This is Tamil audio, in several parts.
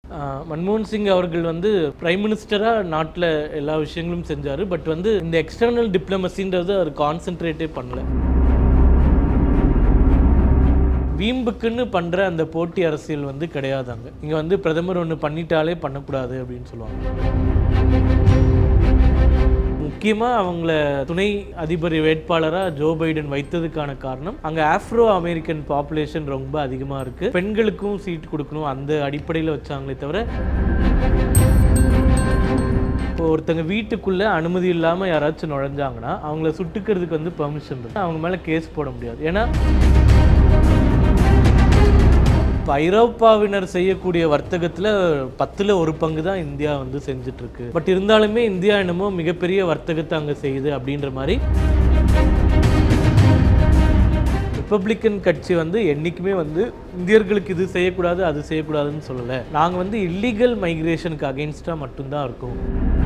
மன்மோகன் சிங் அவர்கள் வந்து பிரைம் மினிஸ்டராக நாட்டில் எல்லா விஷயங்களும் செஞ்சார். பட் வந்து இந்த எக்ஸ்டர்னல் டிப்ளமசின்றது அவர் கான்சென்ட்ரேட்டே பண்ணல. வீம்புக்குன்னு பண்ணுற அந்த போட்டி அரசியல் வந்து கிடையாதாங்க. இங்கே வந்து பிரதமர் ஒன்று பண்ணிட்டாலே பண்ணக்கூடாது அப்படின்னு சொல்லுவாங்க. முக்கியமாக அவங்கள துணை அதிபர் வேட்பாளராக ஜோ பைடன் வைத்ததுக்கான காரணம் அங்கே ஆஃப்ரோ அமெரிக்கன் பாப்புலேஷன் ரொம்ப அதிகமாக இருக்குது. பெண்களுக்கும் சீட் கொடுக்கணும் அந்த அடிப்படையில் வச்சாங்களே தவிர, இப்போ ஒருத்தங்க வீட்டுக்குள்ளே அனுமதி இல்லாமல் யாராச்சும் நுழைஞ்சாங்கன்னா அவங்கள சுட்டுக்கிறதுக்கு வந்து பெர்மிஷன் இருக்குது. அவங்க மேலே கேஸ் போட முடியாது. ஏன்னா இப்போ ஐரோப்பாவினர் செய்யக்கூடிய வர்த்தகத்தில் 10ல் 1 பங்கு தான் இந்தியா வந்து செஞ்சிட்ருக்கு. பட் இருந்தாலுமே இந்தியா என்னமோ மிகப்பெரிய வர்த்தகத்தை அங்கே செய்யுது அப்படின்ற மாதிரி ரிப்பப்ளிக்கன் கட்சி வந்து என்றைக்குமே வந்து இந்தியர்களுக்கு இது செய்யக்கூடாது அது செய்யக்கூடாதுன்னு சொல்லலை. நாங்கள் வந்து இல்லீகல் மைக்ரேஷனுக்கு அகெயின்ஸ்டாக மட்டும்தான் இருக்கோம்.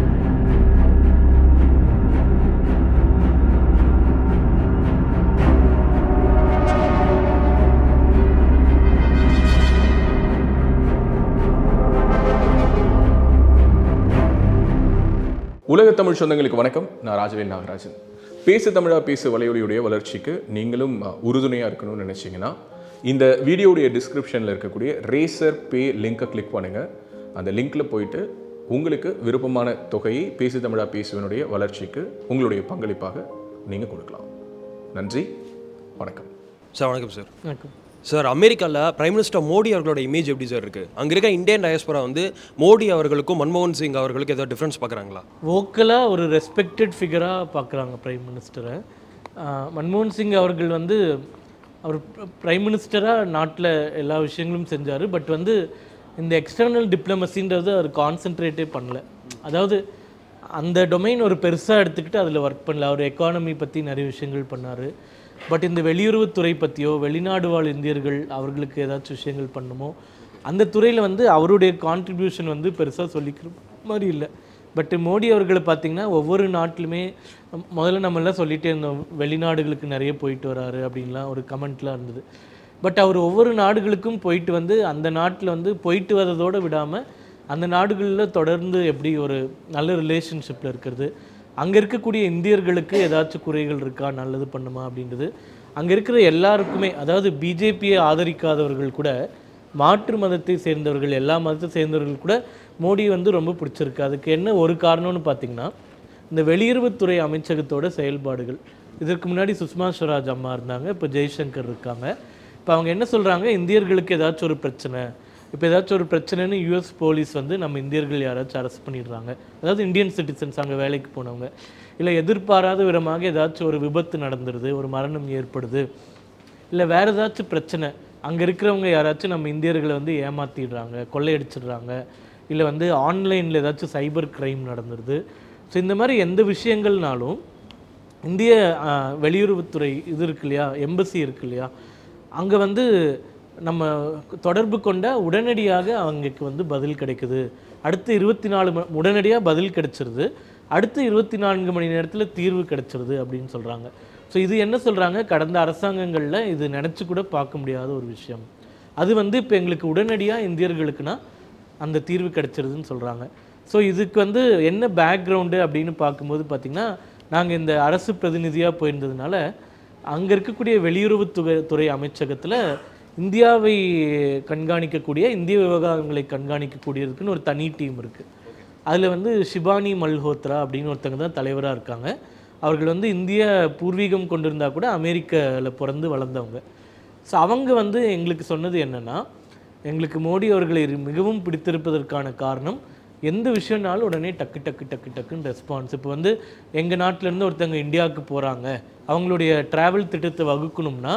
உலக தமிழ் சொந்தங்களுக்கு வணக்கம். நான் ராஜவேல் நாகராஜன். பேசு தமிழா பேசு வலையொலியுடைய வளர்ச்சிக்கு நீங்களும் உறுதுணையாக இருக்கணும்னு நினச்சிங்கன்னா இந்த வீடியோடைய டிஸ்கிரிப்ஷனில் இருக்கக்கூடிய ரேசர் பே லிங்கை கிளிக் பண்ணுங்கள். அந்த லிங்க்கில் போயிட்டு உங்களுக்கு விருப்பமான தொகையை பேசு தமிழா பேசுவனுடைய வளர்ச்சிக்கு உங்களுடைய பங்களிப்பாக நீங்கள் கொடுக்கலாம். நன்றி, வணக்கம் சார். வணக்கம் சார். வணக்கம் சார். அமெரிக்காவில் பிரைம் மினிஸ்டர் மோடி அவர்களோட இமேஜ் எப்படி சார் இருக்குது? அங்கே இருக்க இந்தியன் டயஸ்பரா வந்து மோடி அவர்களுக்கும் மன்மோகன் சிங் அவர்களுக்கு ஏதாவது டிஃப்ரென்ஸ் பார்க்குறாங்களா? வோக்கலாக ஒரு ரெஸ்பெக்டட் ஃபிகராக பார்க்குறாங்க பிரைம் மினிஸ்டரை. மன்மோகன் சிங் அவர்கள் வந்து அவர் பிரைம் மினிஸ்டராக நாட்டில் எல்லா விஷயங்களும் செஞ்சார். பட் வந்து இந்த எக்ஸ்டர்னல் டிப்ளமசின்றது அவர் கான்சென்ட்ரேட்டே பண்ணல. அதாவது அந்த டொமைன் ஒரு பெருசாக எடுத்துக்கிட்டு அதில் ஒர்க் பண்ணல. அவர் எக்கானமி பற்றி நிறைய விஷயங்கள் பண்ணார். பட் இந்த வெளியுறவுத்துறை பற்றியோ வெளிநாடு வாழ் இந்தியர்கள் அவர்களுக்கு ஏதாச்சும் விஷயங்கள் பண்ணுமோ அந்த துறையில் வந்து அவருடைய கான்ட்ரிபியூஷன் வந்து பெருசாக சொல்லிக்கிற மாதிரி இல்லை. பட் மோடி அவர்களை பார்த்திங்கன்னா ஒவ்வொரு நாட்டிலுமே முதல்ல நம்மளாம் சொல்லிகிட்டே இருந்தோம், வெளிநாடுகளுக்கு நிறைய போயிட்டு வராரு அப்படின்லாம் ஒரு கமெண்ட்லாம் இருந்தது. பட் அவர் ஒவ்வொரு நாடுகளுக்கும் போயிட்டு வந்து அந்த நாட்டில் வந்து போயிட்டு வரதோடு விடாமல் அந்த நாடுகளில் தொடர்ந்து எப்படி ஒரு நல்ல ரிலேஷன்ஷிப்பில் இருக்கிறது, அங்கே இருக்கக்கூடிய இந்தியர்களுக்கு ஏதாச்சும் குறைகள் இருக்கா, நல்லது பண்ணுமா அப்படின்றது அங்கே இருக்கிற எல்லாருக்குமே, அதாவது பிஜேபியை ஆதரிக்காதவர்கள் கூட, மாற்று மதத்தை சேர்ந்தவர்கள், எல்லா மதத்தை சேர்ந்தவர்கள் கூட மோடி வந்து ரொம்ப பிடிச்சிருக்கு. அதுக்கு என்ன ஒரு காரணம்னு பார்த்திங்கன்னா இந்த வெளியுறவுத்துறை அமைச்சகத்தோட செயல்பாடுகள். இதற்கு முன்னாடி சுஷ்மா ஸ்வராஜ் அம்மா இருந்தாங்க, இப்போ ஜெய்சங்கர் இருக்காங்க. இப்போ அவங்க என்ன சொல்கிறாங்க, இந்தியர்களுக்கு ஏதாச்சும் ஒரு பிரச்சனை, இப்போ ஏதாச்சும் ஒரு பிரச்சனைன்னு யூஎஸ் போலீஸ் வந்து நம்ம இந்தியர்கள் யாராச்சும் அரெஸ்ட் பண்ணிடுறாங்க, அதாவது இந்தியன் சிட்டிசன்ஸ் அங்கே வேலைக்கு போனவங்க, இல்லை எதிர்பாராத விதமாக ஏதாச்சும் ஒரு விபத்து நடந்துடுது, ஒரு மரணம் ஏற்படுது, இல்லை வேறு ஏதாச்சும் பிரச்சனை, அங்கே இருக்கிறவங்க யாராச்சும் நம்ம இந்தியர்களை வந்து ஏமாற்றிடுறாங்க, கொள்ளையடிச்சிடுறாங்க, இல்லை வந்து ஆன்லைனில் ஏதாச்சும் சைபர் க்ரைம் நடந்துடுது. ஸோ இந்த மாதிரி எந்த விஷயங்கள்னாலும் இந்திய வெளியுறவுத்துறை இது இருக்கு இல்லையா, எம்பசி இருக்கு இல்லையா, அங்கே வந்து நம்ம தொடர்பு கொண்ட உடனடியாக அவங்களுக்கு வந்து பதில் கிடைக்குது. அடுத்து 24 உடனடியாக பதில் கிடைச்சிருது, அடுத்து 24 மணி நேரத்தில் தீர்வு கிடைச்சிருது அப்படின்னு சொல்கிறாங்க. ஸோ இது என்ன சொல்கிறாங்க, கடந்த அரசாங்கங்களில் இது நினச்சி கூட பார்க்க முடியாத ஒரு விஷயம். அது வந்து இப்போ எங்களுக்கு உடனடியாக இந்தியர்களுக்குன்னா அந்த தீர்வு கிடைச்சிருதுன்னு சொல்கிறாங்க. ஸோ இதுக்கு வந்து என்ன பேக்ரவுண்டு அப்படின்னு பார்க்கும்போது பார்த்திங்கன்னா, நாங்கள் இந்த அரசு பிரதிநிதியாக போயிருந்ததுனால அங்கே இருக்கக்கூடிய வெளியுறவுத்துறை அமைச்சகத்தில் இந்தியாவை கண்காணிக்கக்கூடிய, இந்திய விவகாரங்களை கண்காணிக்கக்கூடியதுக்குன்னு ஒரு தனி டீம் இருக்குது. அதில் வந்து ஷிபானி மல்ஹோத்ரா அப்படின்னு ஒருத்தங்க தான் தலைவராக இருக்காங்க. அவர்கள் வந்து இந்திய பூர்வீகம் கொண்டிருந்தால் கூட அமெரிக்காவில் பிறந்து வளர்ந்தவங்க. ஸோ அவங்க வந்து எங்களுக்கு சொன்னது என்னென்னா, எங்களுக்கு மோடி அவர்களை மிகவும் பிடித்திருப்பதற்கான காரணம், எந்த விஷயம்னாலும் உடனே டக்குன்னு ரெஸ்பான்ஸ். இப்போ வந்து எங்கள் நாட்டிலேருந்து ஒருத்தங்க இந்தியாவுக்கு போகிறாங்க, அவங்களுடைய ட்ராவல் திட்டத்தை வகுக்கணும்னா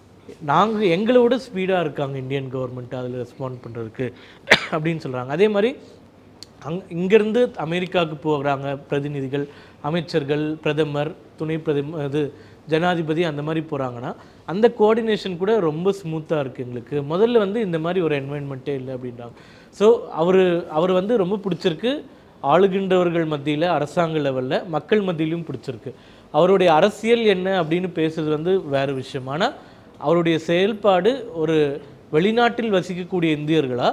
நாங்கள் எங்களோட ஸ்பீடாக இருக்காங்க இந்தியன் கவர்மெண்ட் அதில் ரெஸ்பாண்ட் பண்ணுறதுக்கு அப்படின்னு சொல்கிறாங்க. அதே மாதிரி இங்கேருந்து அமெரிக்காவுக்கு போகிறாங்க பிரதிநிதிகள், அமைச்சர்கள், பிரதமர், துணை பிரதமர், ஜனாதிபதி அந்த மாதிரி போகிறாங்கன்னா அந்த கோஆர்டினேஷன் கூட ரொம்ப ஸ்மூத்தாக இருக்குது எங்களுக்கு. முதல்ல வந்து இந்த மாதிரி ஒரு என்வாயன்மெண்ட்டே இல்லை அப்படின்றாங்க. ஸோ அவர் வந்து ரொம்ப பிடிச்சிருக்கு, ஆளுகின்றவர்கள் மத்தியில், அரசாங்க லெவலில், மக்கள் மத்தியிலும் பிடிச்சிருக்கு. அவருடைய அரசியல் என்ன அப்படின்னு பேசுறது வந்து வேறு விஷயம். ஆனால் அவருடைய செயல்பாடு ஒரு வெளிநாட்டில் வசிக்கக்கூடிய இந்தியர்களா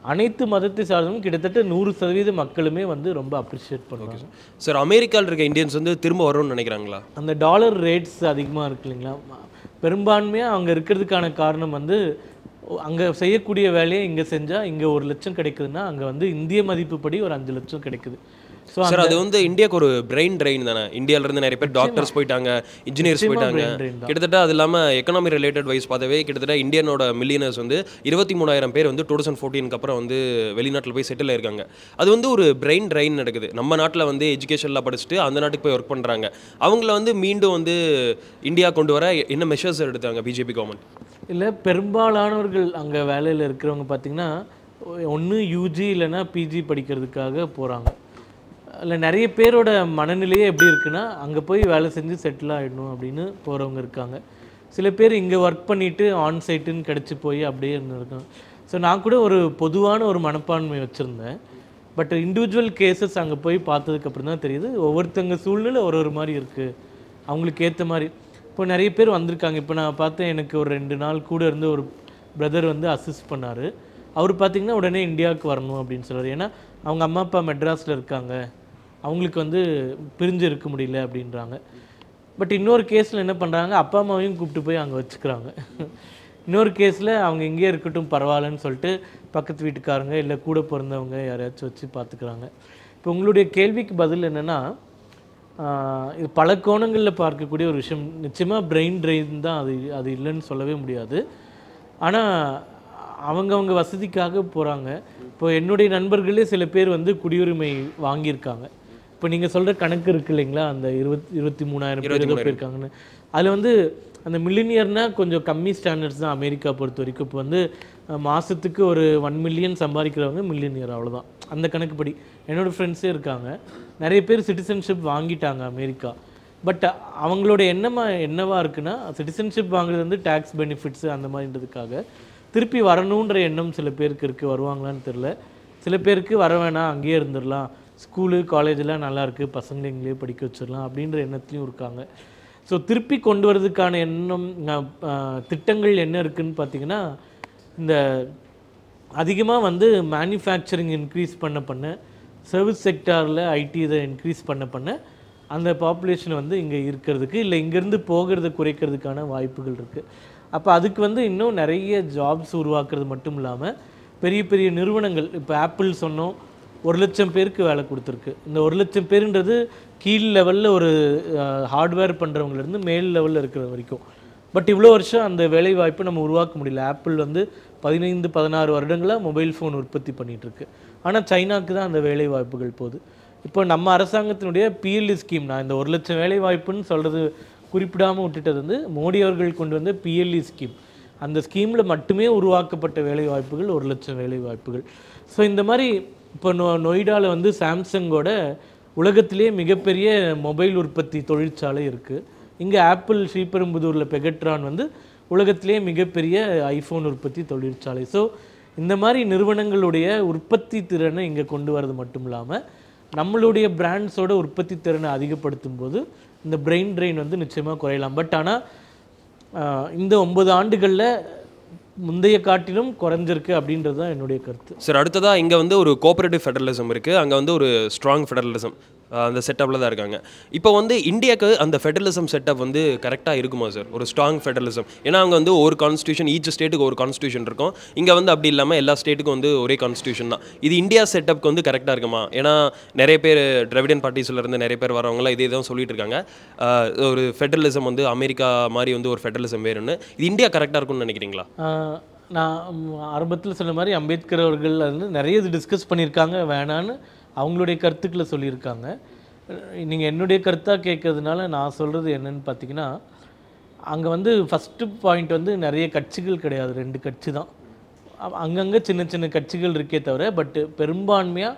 அனைத்து மதத்தை சார்ந்தவங்க கிட்டத்தட்ட 100% மக்களுமே வந்து ரொம்ப அப்ரிஷியேட் பண்ணுவாங்க. சார் அமெரிக்காவில் இருக்க இந்தியன்ஸ் வந்து திரும்ப வரும்னு நினைக்கிறாங்களா? அந்த டாலர் ரேட்ஸ் அதிகமாக இருக்கு இல்லைங்களா, பெரும்பான்மையாக அங்கே இருக்கிறதுக்கான காரணம் வந்து அங்கே செய்யக்கூடிய வேலையை இங்கே செஞ்சால் இங்கே 1 லட்சம் கிடைக்குதுன்னா அங்கே வந்து இந்திய மதிப்புப்படி ஒரு 5 லட்சம் கிடைக்குது. ஸோ சார் அது வந்து இந்தியாவுக்கு ஒரு பிரெயின் ட்ரெயின் தானே. இந்தியாவிலேருந்து நிறைய பேர் டாக்டர்ஸ் போயிட்டாங்க, இன்ஜினியர்ஸ் போயிட்டாங்க. கிட்டத்தட்ட அது இல்லாமல் எக்கனாமி ரிலேட்டட் வைஸ் பார்த்தாவே கிட்டத்தட்ட இந்தியனோட மில்லியனர்ஸ் வந்து 23,000 பேர் வந்து 2014 அப்புறம் வந்து வெளிநாட்டில் போய் செட்டில் ஆயிருக்காங்க. அது வந்து ஒரு பிரெயின் ட்ரெயின் நடக்குது. நம்ம நாட்டில் வந்து எஜுகேஷனில் படிச்சுட்டு அந்த நாட்டுக்கு போய் ஒர்க் பண்ணுறாங்க. அவங்கள வந்து மீண்டும் வந்து இந்தியா கொண்டு வர என்ன மெஷர்ஸ் எடுத்தாங்க பிஜேபி கவர்மெண்ட்? இல்லை, பெரும்பாலானவர்கள் அங்கே வேலையில் இருக்கிறவங்க பார்த்திங்கன்னா ஒன்று யூஜி இல்லைன்னா பிஜி படிக்கிறதுக்காக போகிறாங்க. இல்லை நிறைய பேரோட மனநிலையே எப்படி இருக்குன்னா அங்கே போய் வேலை செஞ்சு செட்டில் ஆகிடணும் அப்படின்னு போகிறவங்க இருக்காங்க. சில பேர் இங்கே ஒர்க் பண்ணிவிட்டு ஆன்சைட்டுன்னு கிடச்சி போய் அப்படியே இருந்திருக்காங்க. ஸோ நான் கூட ஒரு பொதுவான ஒரு மனப்பான்மை வச்சுருந்தேன். பட் இண்டிவிஜுவல் கேசஸ் அங்கே போய் பார்த்ததுக்கப்புறம் தான் தெரியுது ஒவ்வொருத்தங்க சூழ்நிலை ஒரு மாதிரி இருக்குது, அவங்களுக்கு ஏற்ற மாதிரி. இப்போ நிறைய பேர் வந்திருக்காங்க. இப்போ நான் பார்த்தேன், எனக்கு ஒரு 2 நாள் கூட இருந்து ஒரு பிரதர் வந்து அசிஸ்ட் பண்ணார். அவர் பார்த்திங்கன்னா உடனே இந்தியாவுக்கு வரணும் அப்படின்னு சொல்கிறார். ஏன்னா அவங்க அம்மா அப்பா மெட்ராஸில் இருக்காங்க, அவங்களுக்கு வந்து பிரிஞ்சு இருக்க முடியல அப்படின்றாங்க. பட் இன்னொரு கேஸில் என்ன பண்ணுறாங்க, அப்பா அம்மாவையும் கூப்பிட்டு போய் அங்கே வச்சுக்கிறாங்க. இன்னொரு கேஸில் அவங்க இங்கேயே இருக்கட்டும் பரவாயில்லன்னு சொல்லிட்டு பக்கத்து வீட்டுக்காரங்க இல்லை கூட பிறந்தவங்க யாரையாச்சும் வச்சு பார்த்துக்கிறாங்க. இப்போ உங்களுடைய கேள்விக்கு பதில் என்னென்னா, இது பல கோணங்களில் பார்க்கக்கூடிய ஒரு விஷயம். நிச்சயமாக பிரெயின் ட்ரெயின் தான், அது இல்லைன்னு சொல்லவே முடியாது. ஆனால் அவங்கவுங்க வசதிக்காக போகிறாங்க. இப்போ என்னுடைய நண்பர்களே சில பேர் வந்து குடியுரிமை வாங்கியிருக்காங்க. இப்போ நீங்கள் சொல்கிற கணக்கு இருக்குது இல்லைங்களா, அந்த 23,000 பேர் ஏதோ போயிருக்காங்கன்னு. அதில் வந்து அந்த மில்லினியர்னால் கொஞ்சம் கம்மி ஸ்டாண்டர்ட்ஸ் தான் அமெரிக்கா பொறுத்த வரைக்கும். இப்போ வந்து மாதத்துக்கு ஒரு 1 மில்லியன் சம்பாதிக்கிறவங்க மில்லினியர், அவ்வளோதான். அந்த கணக்குப்படி என்னோடய ஃப்ரெண்ட்ஸே இருக்காங்க, நிறைய பேர் சிட்டிசன்ஷிப் வாங்கிட்டாங்க அமெரிக்கா. பட் அவங்களோட என்னவா இருக்குன்னா, சிட்டிசன்ஷிப் வாங்குறது வந்து டேக்ஸ் பெனிஃபிட்ஸு அந்த மாதிரின்றதுக்காக திருப்பி வரணுன்ற எண்ணம் சில பேருக்கு இருக்குது. வருவாங்களான்னு தெரில. சில பேருக்கு வர வேணாம், அங்கேயே இருந்துடலாம், ஸ்கூலு காலேஜெலாம் நல்லாயிருக்கு, பசங்களை இங்கேயே படிக்க வச்சிடலாம் அப்படின்ற எண்ணத்துலையும் இருக்காங்க. ஸோ திருப்பி கொண்டு வரதுக்கான எண்ணம் திட்டங்கள் என்ன இருக்குதுன்னு பார்த்திங்கன்னா, இந்த அதிகமாக வந்து மேனுஃபேக்சரிங் இன்க்ரீஸ் பண்ண சர்வீஸ் செக்டாரில் ஐடி இதை இன்க்ரீஸ் பண்ண அந்த பாப்புலேஷன் வந்து இங்கே இருக்கிறதுக்கு இல்லை இங்கேருந்து போகிறத குறைக்கிறதுக்கான வாய்ப்புகள் இருக்குது. அப்போ அதுக்கு வந்து இன்னும் நிறைய ஜாப்ஸ் உருவாக்குறது மட்டும் இல்லாமல் பெரிய பெரிய நிறுவனங்கள், இப்போ ஆப்பிள் சொன்னோம் 1 லட்சம் பேருக்கு வேலை கொடுத்துருக்கு. இந்த 1 லட்சம் பேருன்றது கீழ் லெவலில் ஒரு ஹார்ட்வேர் பண்ணுறவங்கலேருந்து மேல் லெவலில் இருக்கிற வரைக்கும். பட் இவ்வளோ வருஷம் அந்த வேலை வாய்ப்பு நம்ம உருவாக்க முடியல. ஆப்பிள் வந்து 15-16 வருடங்களாக மொபைல் ஃபோன் உற்பத்தி பண்ணிகிட்ருக்கு. ஆனால் சைனாவுக்கு தான் அந்த வேலை வாய்ப்புகள் போகுது. இப்போ நம்ம அரசாங்கத்தினுடைய பிஎல்இ ஸ்கீம், நான் இந்த 1 லட்சம் வேலை வாய்ப்புன்னு சொல்கிறது குறிப்பிடாமல் விட்டுட்டது வந்து மோடி அவர்கள் கொண்டு வந்த பிஎல்இ ஸ்கீம். அந்த ஸ்கீமில் மட்டுமே உருவாக்கப்பட்ட வேலை வாய்ப்புகள் 1 லட்சம் வேலை வாய்ப்புகள். ஸோ இந்த மாதிரி இப்போ நொய்டாவில் வந்து சாம்சங்கோட உலகத்திலே மிகப்பெரிய மொபைல் உற்பத்தி தொழிற்சாலை இருக்குது. இங்கே ஆப்பிள் ஸ்ரீபெரும்புதூரில் பெகட்ரான் வந்து உலகத்திலே மிகப்பெரிய ஐஃபோன் உற்பத்தி தொழிற்சாலை. ஸோ இந்த மாதிரி நிறுவனங்களுடைய உற்பத்தி திறனை இங்கே கொண்டு வரது மட்டும் இல்லாமல் நம்மளுடைய பிராண்ட்ஸோட உற்பத்தி திறனை அதிகப்படுத்தும் போது இந்த பிரெயின் ட்ரெயின் வந்து நிச்சயமாக குறையலாம். பட் ஆனால் இந்த 9 ஆண்டுகளில் முந்தைய காட்டிலும் குறைஞ்சிருக்கு அப்படின்றது தான் என்னுடைய கருத்து. சார் அடுத்ததாக இங்கே வந்து ஒரு கோஆபரேட்டிவ் ஃபெடரலிசம் இருக்குது, அங்கே வந்து ஒரு ஸ்ட்ராங் ஃபெடரலிசம் அந்த செட்டப்பில் தான் இருக்காங்க. இப்போ வந்து இந்தியாவுக்கு அந்த ஃபெடரலிசம் செட்டப் வந்து கரெக்டாக இருக்குமா சார், ஒரு ஸ்ட்ராங் ஃபெடரலிசம்? ஏன்னா அங்கே வந்து ஒரு கான்ஸ்டியூஷன், ஈச் ஸ்டேட்டுக்கு ஒரு கான்ஸ்டியூஷன் இருக்கும். இங்கே வந்து அப்படி இல்லாமல் எல்லா ஸ்டேட்டுக்கும் வந்து ஒரே கான்ஸ்டியூஷன் தான். இது இந்தியா செட்டப்க்கு வந்து கரெக்டாக இருக்குமா? ஏன்னா நிறைய பேர் திராவிடன் பார்ட்டிஸ்லேருந்து நிறைய பேர் வரவங்களாம் இதே தான் சொல்லிட்டு இருக்காங்க, ஒரு ஃபெடரலிசம் வந்து அமெரிக்கா மாதிரி வந்து ஒரு ஃபெடரலிசம் வேணும்னு. இது இந்தியா கரெக்டாக இருக்கும்னு நினைக்கிறீங்களா? நான் ஆரம்பத்தில் சொன்ன மாதிரி அம்பேத்கர் அவர்கள் வந்து நிறைய இது டிஸ்கஸ் பண்ணியிருக்காங்க, வேணான்னு அவங்களுடைய கருத்துக்களை சொல்லியிருக்காங்க. நீங்கள் என்னுடைய கருத்தாக கேட்கறதுனால நான் சொல்கிறது என்னன்னு பார்த்தீங்கன்னா, அங்கே வந்து ஃபஸ்ட்டு பாயிண்ட் வந்து நிறைய கட்சிகள் கிடையாது, 2 கட்சி தான். அங்கங்கே சின்ன சின்ன கட்சிகள் இருக்கே தவிர, பட்டு பெரும்பான்மையாக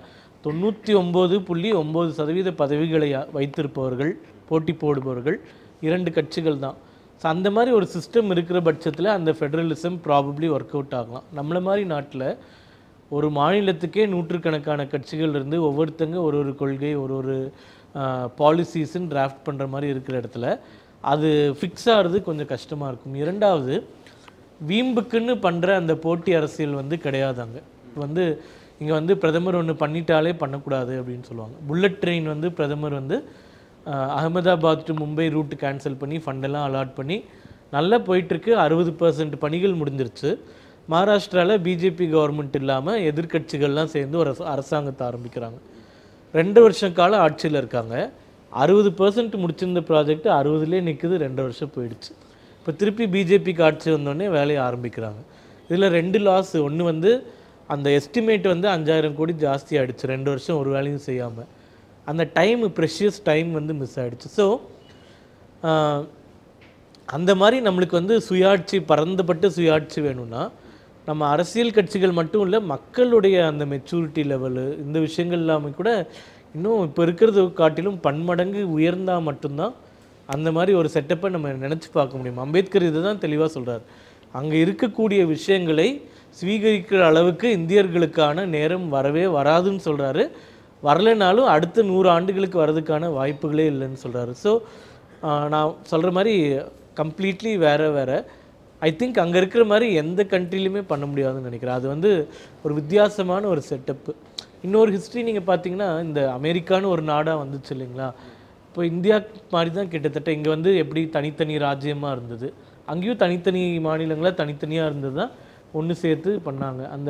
99.9% பதவிகளை வைத்திருப்பவர்கள், போட்டி போடுபவர்கள் 2 கட்சிகள் தான். ஸோ அந்த மாதிரி ஒரு சிஸ்டம் இருக்கிற பட்சத்தில் அந்த ஃபெடரலிசம் ப்ராபப்ளி ஒர்க் அவுட் ஆகலாம். நம்மள மாதிரி நாட்டில் ஒரு மாநிலத்துக்கே நூற்றுக்கணக்கான கட்சிகள் இருந்து ஒவ்வொருத்தங்க ஒரு கொள்கை ஒரு பாலிசிஸ்ன்னு டிராஃப்ட் பண்ணுற மாதிரி இருக்கிற இடத்துல அது ஃபிக்ஸ் ஆகிறது கொஞ்சம் கஷ்டமாக இருக்கும். 2வது, வீம்புக்குன்னு பண்ணுற அந்த போட்டி அரசியல் வந்து கிடையாது அங்கே. வந்து இங்கே வந்து பிரதமர் ஒன்று பண்ணிட்டாலே பண்ணக்கூடாது அப்படின்னு சொல்லுவாங்க. புல்லட் ட்ரெயின் வந்து பிரதமர் வந்து Ahmedabad to Mumbai route cancel பண்ணி ஃபண்டெல்லாம் அலாட் பண்ணி நல்லா போயிட்டுருக்கு. 60% பணிகள் முடிஞ்சிருச்சு. மகாராஷ்டிராவில் பிஜேபி கவர்மெண்ட் இல்லாமல் எதிர்க்கட்சிகள்லாம் சேர்ந்து ஒரு அரசாங்கத்தை ஆரம்பிக்கிறாங்க. 2 வருஷம் காலம் ஆட்சியில் இருக்காங்க. 60% முடிச்சிருந்த ப்ராஜெக்ட் 60லே நிற்குது. 2 வருஷம் போயிடுச்சு. இப்போ திருப்பி பிஜேபிக்கு ஆட்சி வந்தோடனே வேலையை ஆரம்பிக்கிறாங்க. இதில் 2 லாஸ். ஒன்று வந்து அந்த எஸ்டிமேட் வந்து 5000 கோடி ஜாஸ்தி ஆகிடுச்சு 2 வருஷம் ஒரு வேலையும் செய்யாமல். அந்த டைம் ப்ரெஷியஸ் டைம் வந்து மிஸ் ஆகிடுச்சு. ஸோ அந்த மாதிரி நம்மளுக்கு வந்து சுயாட்சி பரந்துபட்டு சுயாட்சி வேணும்னா நம்ம அரசியல் கட்சிகள் மட்டும் இல்லை, மக்களுடைய அந்த மெச்சூரிட்டி லெவலு இந்த விஷயங்கள் இல்லாமல் கூட இன்னும் இப்போ இருக்கிறது காட்டிலும் பன்மடங்கு உயர்ந்தால் மட்டும்தான் அந்த மாதிரி ஒரு செட்டப்பை நம்ம நினச்சி பார்க்க முடியும். அம்பேத்கர் இதை தான் தெளிவாக சொல்கிறார். அங்கே இருக்கக்கூடிய விஷயங்களை ஸ்வீகரிக்கிற அளவுக்கு இந்தியர்களுக்கான நேரம் வரவே வராதுன்னு சொல்கிறாரு. வரலைனாலும் அடுத்த 100 ஆண்டுகளுக்கு வர்றதுக்கான வாய்ப்புகளே இல்லைன்னு சொல்கிறாரு. ஸோ நான் சொல்கிற மாதிரி கம்ப்ளீட்லி வேறு ஐ திங்க் அங்கே இருக்கிற மாதிரி எந்த கண்ட்ரிலையுமே பண்ண முடியாதுன்னு நினைக்கிறேன். அது வந்து ஒரு வித்தியாசமான ஒரு செட்டப்பு. இன்னொரு ஹிஸ்ட்ரி நீங்கள் பார்த்தீங்கன்னா இந்த அமெரிக்கான்னு ஒரு நாடாக வந்துச்சு இல்லைங்களா. இப்போ இந்தியா மாதிரி தான் கிட்டத்தட்ட இங்கே வந்து எப்படி தனித்தனி ராஜ்யமாக இருந்தது, அங்கேயும் தனித்தனி மாநிலங்களாக தனித்தனியாக இருந்தது தான் ஒன்று சேர்த்து பண்ணாங்க. அந்த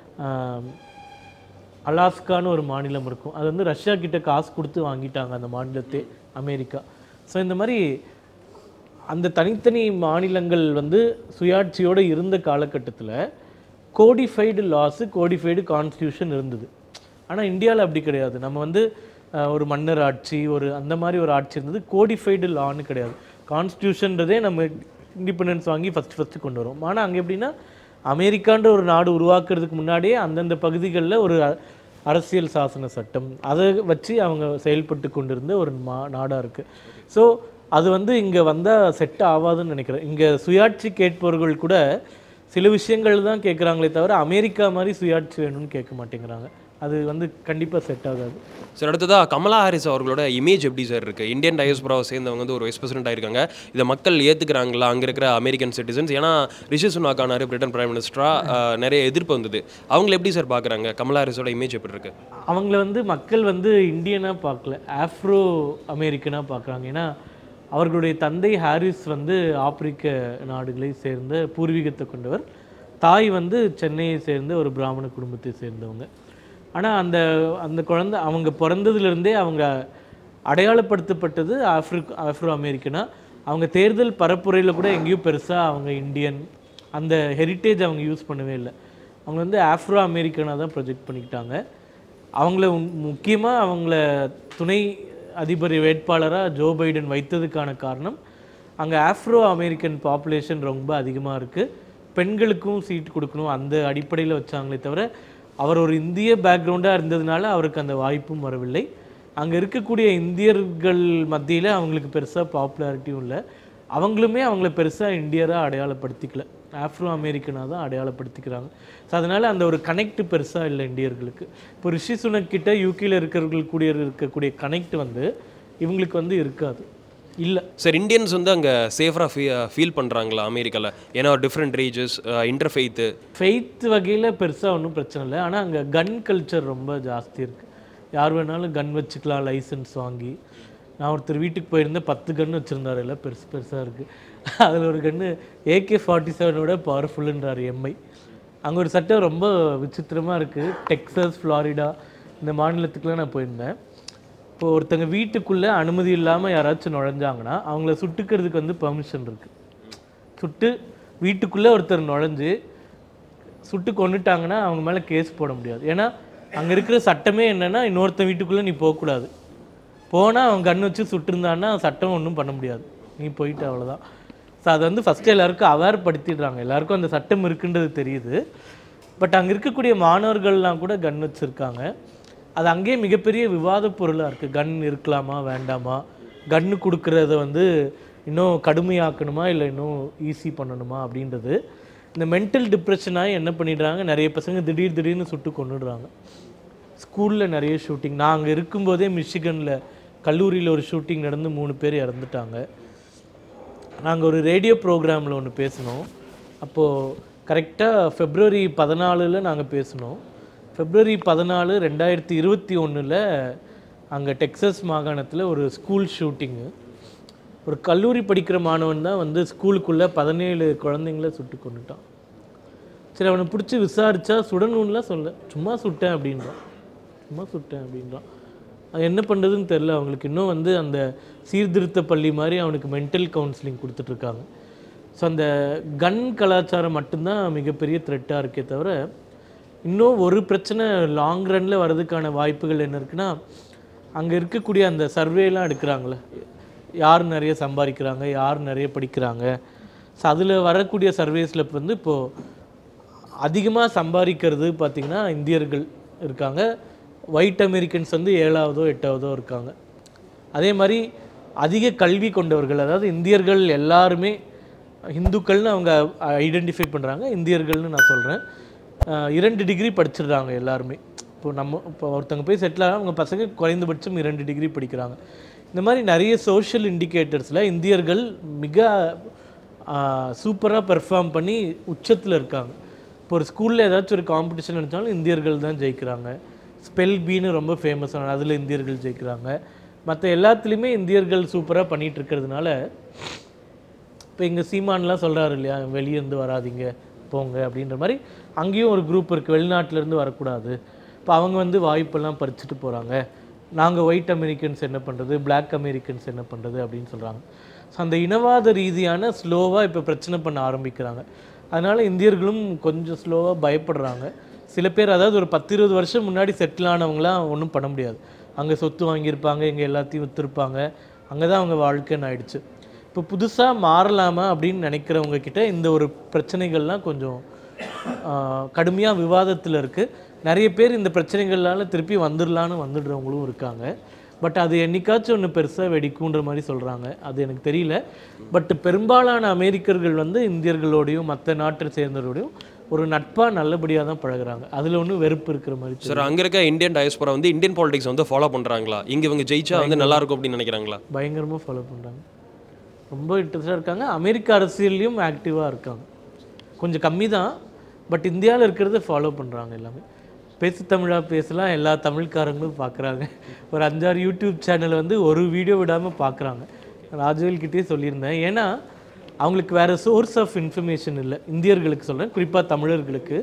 அலாஸ்கான்னு ஒரு மாநிலம் இருக்கும், அது வந்து ரஷ்யா கிட்ட காசு கொடுத்து வாங்கிட்டாங்க அந்த மாநிலத்தை அமெரிக்கா. ஸோ இந்த மாதிரி அந்த தனித்தனி மாநிலங்கள் வந்து சுயாட்சியோடு இருந்த காலகட்டத்தில் கோடிஃபைடு லாஸு கோடிஃபைடு கான்ஸ்டியூஷன் இருந்தது. ஆனால் இந்தியாவில் அப்படி கிடையாது. நம்ம வந்து ஒரு மன்னர் ஆட்சி ஒரு அந்த மாதிரி ஒரு ஆட்சி இருந்தது. கோடிஃபைடு லான்னு கிடையாது. கான்ஸ்டியூஷன்றதே நம்ம இண்டிபெண்டன்ஸ் வாங்கி ஃபஸ்ட்டு கொண்டு வரோம். ஆனால் அங்கே எப்படின்னா அமெரிக்கான்ற ஒரு நாடு உருவாக்குறதுக்கு முன்னாடியே அந்தந்த பகுதிகளில் ஒரு அரசியல் சாசன சட்டம் அதை வச்சு அவங்க செயல்பட்டு கொண்டிருந்த ஒரு நாடாக இருக்குது. ஸோ அது வந்து இங்கே வந்தால் செட் ஆகாதுன்னு நினைக்கிறேன். இங்கே சுயாட்சி கேட்பவர்கள் கூட சில விஷயங்கள் தான் கேட்குறாங்களே தவிர அமெரிக்கா மாதிரி சுயாட்சி வேணும்னு கேட்க மாட்டேங்கிறாங்க. அது வந்து கண்டிப்பாக செட் ஆகாது. சார் அடுத்ததாக கமலா ஹாரிஸ் அவர்களோட இமேஜ் எப்படி சார் இருக்குது? இந்தியன் டயஸ்பராவை சேர்ந்தவங்க வந்து ஒரு வைஸ் பிரசிடென்ட் ஆயிருக்காங்க. இதை மக்கள் ஏற்றுக்கிறாங்களா அங்கே இருக்கிற அமெரிக்கன் சிட்டிசன்ஸ்? ஏன்னா ரிஷி சுனாக் ஆனார் பிரிட்டன் பிரைம் மினிஸ்டராக, நிறைய எதிர்ப்பு வந்தது. அவங்களை எப்படி சார் பார்க்குறாங்க? கமலா ஹாரிஸோட இமேஜ் எப்படி இருக்குது? அவங்கள வந்து மக்கள் வந்து இந்தியனாக பார்க்கல, ஆஃப்ரோ அமெரிக்கனாக பார்க்குறாங்க. ஏன்னா அவர்களுடைய தந்தை ஹாரிஸ் வந்து ஆப்பிரிக்க நாடுகளை சேர்ந்த பூர்வீகத்தை கொண்டவர். தாய் வந்து சென்னையை சேர்ந்த ஒரு பிராமண குடும்பத்தை சேர்ந்தவங்க. ஆனால் அந்த குழந்தை அவங்க பிறந்ததுலேருந்தே அவங்க அடையாளப்படுத்தப்பட்டது ஆஃப்ரோ அமெரிக்கனா. அவங்க தேர்தல் பரப்புரையில் கூட எங்கேயும் பெருசாக அவங்க இந்தியன் அந்த ஹெரிட்டேஜ் அவங்க யூஸ் பண்ணவே இல்லை. அவங்க வந்து ஆஃப்ரோ அமெரிக்கனாக தான் ப்ரொஜெக்ட் பண்ணிக்கிட்டாங்க. அவங்கள முக்கியமாக அவங்கள துணை அதிபர் வேட்பாளராக ஜோ பைடன் வைத்ததுக்கான காரணம் அங்கே ஆஃப்ரோ அமெரிக்கன் பாப்புலேஷன் ரொம்ப அதிகமாக இருக்குது, பெண்களுக்கும் சீட் கொடுக்கணும் அந்த அடிப்படையில் வச்சாங்களே தவிர அவர் ஒரு இந்திய பேக்ரவுண்டாக இருந்ததுனால அவருக்கு அந்த வாய்ப்பும் வரவில்லை. அங்கே இருக்கக்கூடிய இந்தியர்கள் மத்தியில் அவங்களுக்கு பெருசாக பாப்புலாரிட்டியும் இல்லை. அவங்களுமே அவங்கள பெருசாக இந்தியராக அடையாளப்படுத்திக்கல, ஆஃப்ரோ அமெரிக்கனாக தான் அடையாளப்படுத்திக்கிறாங்க. ஸோ அதனால் அந்த ஒரு கனெக்ட் பெருசாக இல்லை இந்தியர்களுக்கு. இப்போ ரிஷி சுனக் கிட்ட யூகேயில் இருக்கக்கூடிய கனெக்ட் வந்து இவங்களுக்கு வந்து இருக்காது, இல்லை. சார் இந்தியன்ஸ் வந்து அங்கே சேஃபராக ஃபீல் பண்ணுறாங்களா அமெரிக்காவில்? ஏன்னா டிஃப்ரெண்ட் ரீஜஸ் ஃபெய்த் வகையில் பெருசாக ஒன்றும் பிரச்சனை இல்லை. ஆனால் அங்கே கன் கல்ச்சர் ரொம்ப ஜாஸ்தி இருக்குது. யார் வேணாலும் கன் வச்சுக்கலாம் லைசன்ஸ் வாங்கி. நான் ஒருத்தர் வீட்டுக்கு போயிருந்தேன், 10 கன்று வச்சுருந்தார், எல்லாம் பெருசாக இருக்குது. அதில் ஒரு கன்று AK-47 பவர்ஃபுல்லுன்றார் எம்ஐ. அங்கே ஒரு சட்டம் ரொம்ப விசித்திரமாக இருக்குது. டெக்ஸஸ், ஃப்ளாரிடா இந்த மாநிலத்துக்குலாம் நான் போயிருந்தேன். இப்போ ஒருத்தங்க வீட்டுக்குள்ளே அனுமதி இல்லாமல் யாராச்சும் நுழைஞ்சாங்கன்னா அவங்கள சுட்டுக்கிறதுக்கு வந்து பெர்மிஷன் இருக்குது. வீட்டுக்குள்ளே ஒருத்தர் நுழைஞ்சு சுட்டு கொண்டுட்டாங்கன்னா அவங்க மேலே கேஸ் போட முடியாது. ஏன்னா அங்கே இருக்கிற சட்டமே என்னென்னா இன்னொருத்தன் வீட்டுக்குள்ளே நீ போகக்கூடாது. போனால் அவன் கன் வச்சு சுட்டுருந்தான்னா சட்டம் ஒன்றும் பண்ண முடியாது, நீ போயிட்டு அவ்வளோதான். ஸோ அதை வந்து ஃபஸ்ட்டு எல்லாருக்கும் அவேர் படுத்திடுறாங்க. எல்லாருக்கும் அந்த சட்டம் இருக்குன்றது தெரியுது. பட் அங்கே இருக்கக்கூடிய மாணவர்கள்லாம் கூட கன் வச்சுருக்காங்க. அது அங்கேயே மிகப்பெரிய விவாத பொருளாக இருக்குது. கன் இருக்கலாமா வேண்டாமா, கன்று கொடுக்குறத வந்து இன்னும் கடுமையாக்கணுமா இல்லை இன்னும் ஈஸி பண்ணணுமா அப்படின்றது. இந்த மென்டல் டிப்ரெஷனாக என்ன பண்ணிடுறாங்க, நிறைய பசங்க திடீர்னு சுட்டு கொண்டுடுறாங்க. ஸ்கூலில் நிறைய ஷூட்டிங். நான் அங்கே இருக்கும்போதே மிஷிகனில் கல்லூரியில் ஒரு ஷூட்டிங் நடந்து 3 பேர் இறந்துட்டாங்க. நாங்கள் ஒரு ரேடியோ ப்ரோக்ராமில் ஒன்று பேசினோம். அப்போது கரெக்டாக February 14 நாங்கள் பேசினோம். February 14, 2021 அங்கே டெக்ஸஸ் மாகாணத்தில் ஒரு ஸ்கூல் ஷூட்டிங்கு. ஒரு கல்லூரி படிக்கிற மாணவன் தான் வந்து ஸ்கூலுக்குள்ளே 17 குழந்தைங்கள சுட்டு கொண்டுட்டான். சரி, அவனை பிடிச்சி விசாரித்தா சுடணும்லாம் சொல்ல, சும்மா சுட்டேன் அப்படின்றான். அது என்ன பண்ணுறதுன்னு தெரில அவங்களுக்கு. இன்னும் வந்து அந்த சீர்திருத்த பள்ளி மாதிரி அவனுக்கு மென்டல் கவுன்சிலிங் கொடுத்துட்ருக்காங்க. ஸோ அந்த கன் கலாச்சாரம் மட்டும்தான் மிகப்பெரிய த்ரெட்டாக இருக்கே தவிர, இன்னும் ஒரு பிரச்சனை லாங் ரனில் வர்றதுக்கான வாய்ப்புகள் என்ன இருக்குன்னா, அங்கே இருக்கக்கூடிய அந்த சர்வேலாம் எடுக்கிறாங்களே, யார் நிறைய சம்பாதிக்கிறாங்க, யார் நிறைய படிக்கிறாங்க. ஸோ அதில் வரக்கூடிய சர்வேஸில் வந்து இப்போது அதிகமாக சம்பாதிக்கிறது பார்த்திங்கன்னா இந்தியர்கள் இருக்காங்க. ஒயிட் அமெரிக்கன்ஸ் வந்து 7ஆவதோ 8ஆவதோ இருக்காங்க. அதே மாதிரி அதிக கல்வி கொண்டவர்கள், அதாவது இந்தியர்கள் எல்லாருமே இந்துக்கள்னு அவங்க ஐடென்டிஃபை பண்ணுறாங்க, இந்தியர்கள்னு நான் சொல்கிறேன். 2 டிகிரி படிச்சிடுறாங்க எல்லாருமே. இப்போ ஒருத்தங்க போய் செட்டில் ஆக அவங்க பசங்க குறைந்தபட்சம் 2 டிகிரி படிக்கிறாங்க. இந்த மாதிரி நிறைய சோஷியல் இண்டிகேட்டர்ஸில் இந்தியர்கள் மிக சூப்பராக பெர்ஃபார்ம் பண்ணி உச்சத்தில் இருக்காங்க. இப்போ ஒரு ஸ்கூலில் ஏதாச்சும் ஒரு காம்படிஷன் நினச்சாலும் இந்தியர்கள் தான் ஜெயிக்கிறாங்க. ஸ்பெல் பீன்னு ரொம்ப ஃபேமஸான, அதில் இந்தியர்கள் ஜெயிக்கிறாங்க. மற்ற எல்லாத்துலேயுமே இந்தியர்கள் சூப்பராக பண்ணிகிட்டு இருக்கிறதுனால, இப்போ இங்கே சீமான்லாம் சொல்கிறாரு இல்லையா, வெளியேருந்து வராதிங்க போங்க அப்படின்ற மாதிரி, அங்கேயும் ஒரு குரூப் இருக்குது, வெளிநாட்டிலேருந்து வரக்கூடாது. இப்போ அவங்க வந்து வாய்ப்பெல்லாம் பறிச்சுட்டு போகிறாங்க. நாங்கள் ஒயிட் அமெரிக்கன்ஸ் என்ன பண்ணுறது, பிளாக் அமெரிக்கன்ஸ் என்ன பண்ணுறது அப்படின்னு சொல்கிறாங்க. ஸோ அந்த இனவாத ரீதியான ஸ்லோவாக இப்போ பிரச்சனை பண்ண ஆரம்பிக்கிறாங்க. அதனால் இந்தியர்களும் கொஞ்சம் ஸ்லோவாக பயப்படுறாங்க. சில பேர், அதாவது ஒரு 10-20 வருஷம் முன்னாடி செட்டில் ஆனவங்களாம் ஒன்றும் பண்ண முடியாது. அங்கே சொத்து வாங்கியிருப்பாங்க, இங்கே எல்லாத்தையும் விற்றுருப்பாங்க, அங்கே தான் அவங்க வாழ்க்கைன்னு ஆயிடுச்சு. இப்போ புதுசாக மாறலாமா அப்படின்னு நினைக்கிறவங்க கிட்ட இந்த ஒரு பிரச்சனைகள்லாம் கொஞ்சம் கடுமையாக விவாதத்தில் இருக்குது. நிறைய பேர் இந்த பிரச்சனைகளால் திருப்பி வந்துடுறவங்களும் இருக்காங்க. பட் அது என்னைக்காச்சும் ஒன்று பெருசாக வெடிக்குன்ற மாதிரி சொல்கிறாங்க. அது எனக்கு தெரியல. பட் பெரும்பாலான அமெரிக்கர்கள் வந்து இந்தியர்களோடையும் மற்ற நாட்டை சேர்ந்தவரோடையும் ஒரு நட்பாக நல்லபடியாக தான் பழகுறாங்க. அதில் ஒன்றும் வெறுப்பு இருக்கிற மாதிரி. சார், அங்கே இருக்க இந்தியன் டயஸ்போரா வந்து இந்தியன் பாலிடிக்ஸ் வந்து ஃபாலோ பண்ணுறாங்களா? இங்கே இவங்க ஜெயிச்சா வந்து நல்லாயிருக்கும் அப்படின்னு நினைக்கிறாங்களா? பயங்கரமாக ஃபாலோ பண்ணுறாங்க, ரொம்ப இன்ட்ரெஸ்டாக இருக்காங்க. அமெரிக்க அரசியல்லையும் ஆக்டிவாக இருக்காங்க. கொஞ்சம் கம்மி தான், பட் இந்தியாவில் இருக்கிறத ஃபாலோ பண்ணுறாங்க எல்லாமே. பேசு தமிழா பேசலாம் எல்லா தமிழ்காரங்களும் பார்க்குறாங்க. ஒரு 5-6 யூடியூப் சேனல் வந்து ஒரு வீடியோ விடாமல் பார்க்குறாங்க. ராஜவேல்கிட்டே சொல்லியிருந்தேன். ஏன்னா அவங்களுக்கு வேறு சோர்ஸ் ஆஃப் இன்ஃபர்மேஷன் இல்லை. இந்தியர்களுக்கு சொல்கிறேன், குறிப்பாக தமிழர்களுக்கு